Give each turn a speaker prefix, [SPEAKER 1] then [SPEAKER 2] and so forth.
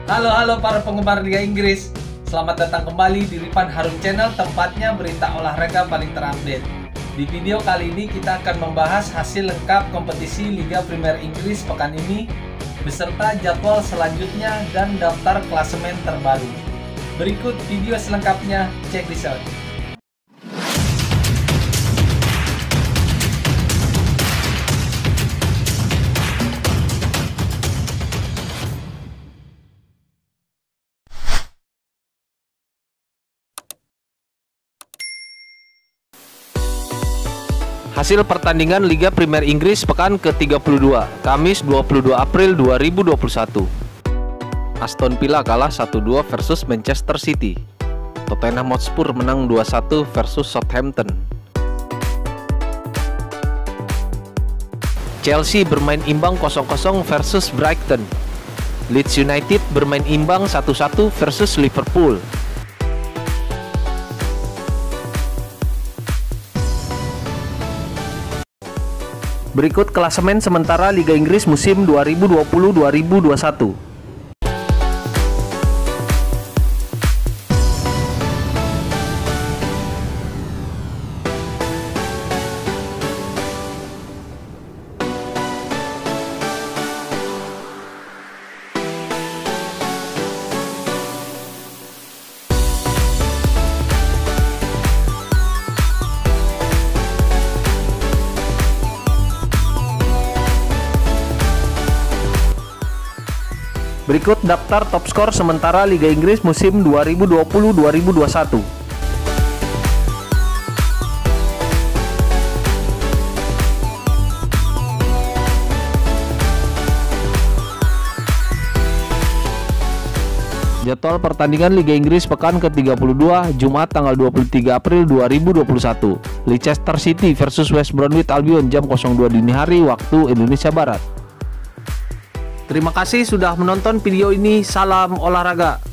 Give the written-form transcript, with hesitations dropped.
[SPEAKER 1] Halo para penggemar Liga Inggris. Selamat datang kembali di Ripan Harum Channel, tempatnya berita olahraga paling terupdate. Di video kali ini kita akan membahas hasil lengkap kompetisi Liga Premier Inggris pekan ini, beserta jadwal selanjutnya dan daftar klasemen terbaru. Berikut video selengkapnya, check this out. Hasil pertandingan Liga Premier Inggris pekan ke-32, Kamis 22 April 2021. Aston Villa kalah 1-2 versus Manchester City. Tottenham Hotspur menang 2-1 versus Southampton. Chelsea bermain imbang 0-0 versus Brighton. Leeds United bermain imbang 1-1 versus Liverpool. Berikut klasemen sementara Liga Inggris musim 2020-2021. Berikut daftar top skor sementara Liga Inggris musim 2020-2021. Jadwal pertandingan Liga Inggris pekan ke-32, Jumat tanggal 23 April 2021. Leicester City versus West Bromwich Albion jam 02 dini hari waktu Indonesia Barat. Terima kasih sudah menonton video ini. Salam olahraga.